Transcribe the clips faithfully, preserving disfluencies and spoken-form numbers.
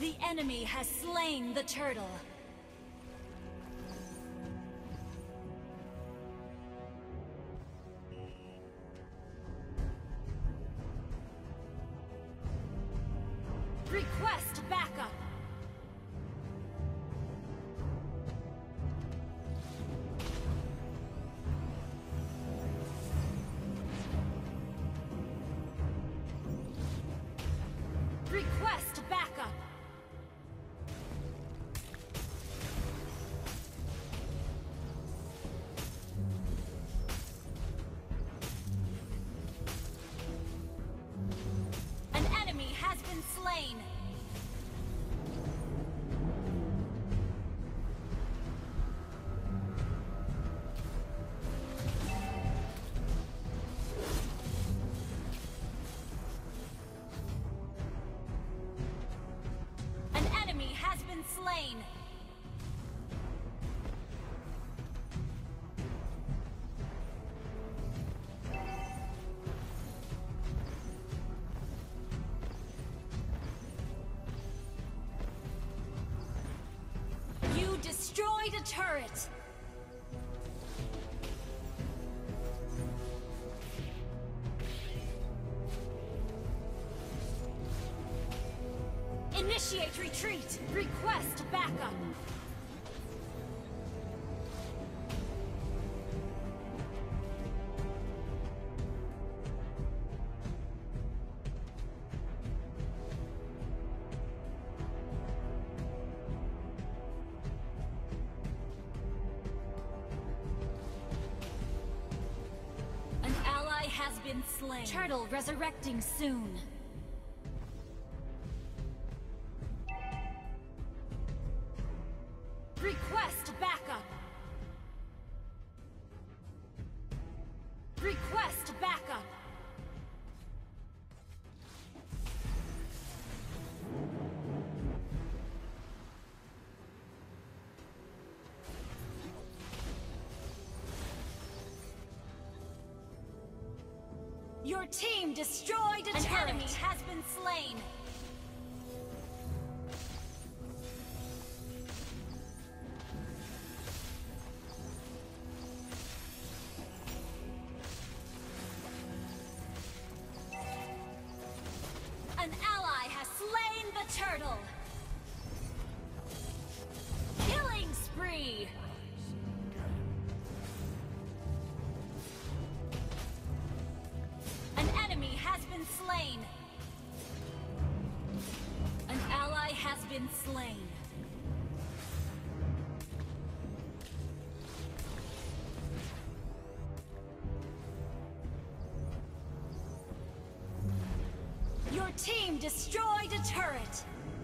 The enemy has slain the turtle. Request backup. Request backup. An enemy has been slain. An enemy has been slain. You destroyed a turret. Initiate retreat. Request backup. An ally has been slain. Turtle resurrecting soon. Request backup. Request backup. Your team destroyed a turret. An enemy has been slain. An ally has slain the turtle. Killing spree. An enemy has been slain. An ally has been slain. Your team destroyed a turret!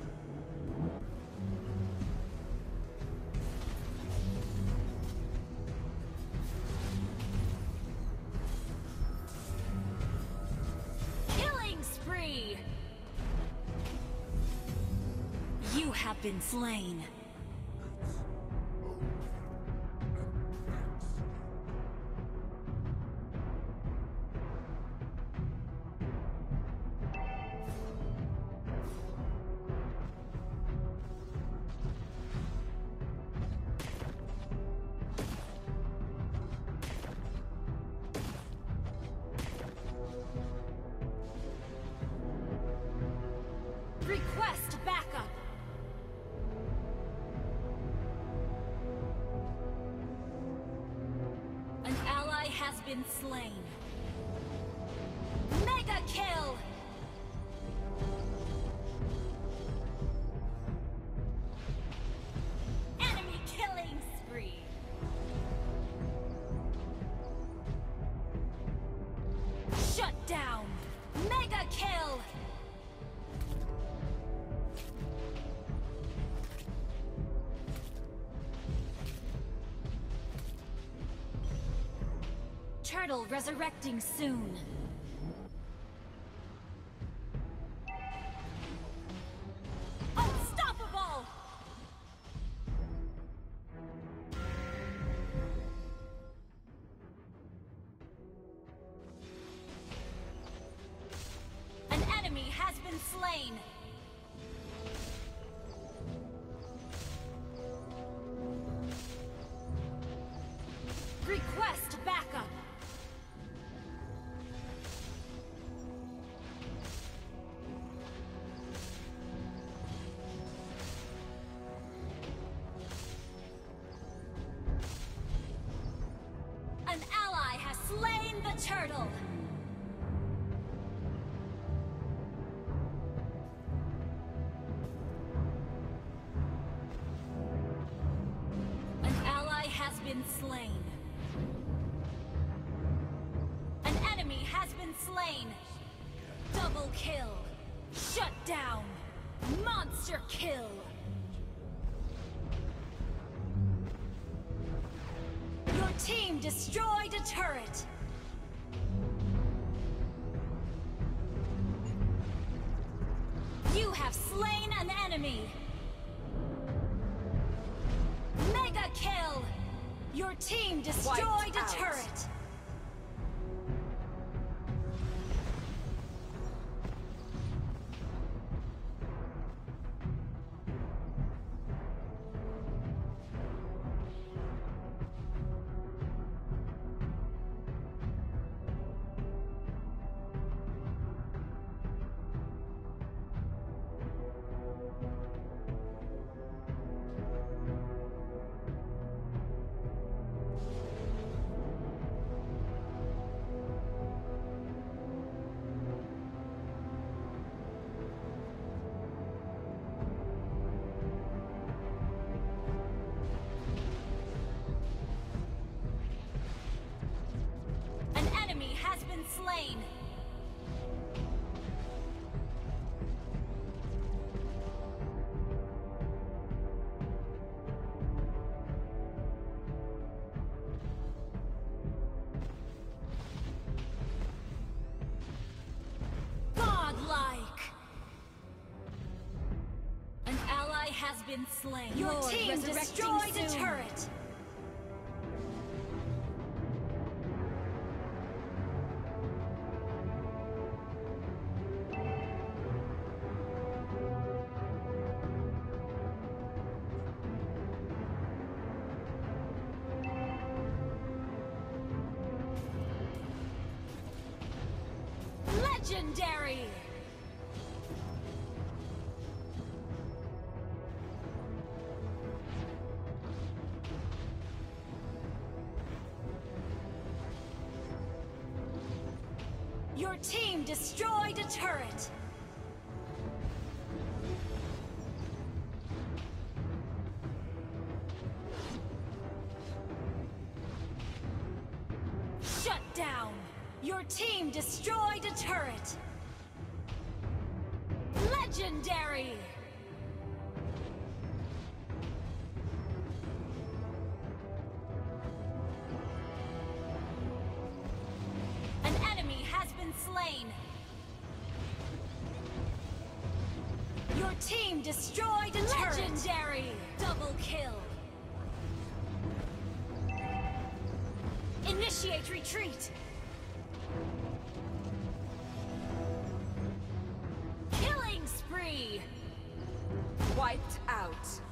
Killing spree! You have been slain. Request backup! An ally has been slain. Mega kill! Enemy killing spree! Shut down! Mega kill! Turtle resurrecting soon. Unstoppable! An enemy has been slain. turtle! An ally has been slain. An enemy has been slain. Double kill. Shut down. Monster kill. Your team destroyed a turret. You have slain an enemy. Mega kill. Your team destroyed Wiped a out. turret. Slain. Godlike. An ally has been slain. Your Lord, team destroyed resurrecting a soon. turret. Legendary! Your team destroyed a turret! Shut down! Your team destroyed a turret! Legendary! An enemy has been slain! Your team destroyed a turret! Legendary! Double kill! Initiate retreat! Killing spree! Wiped out.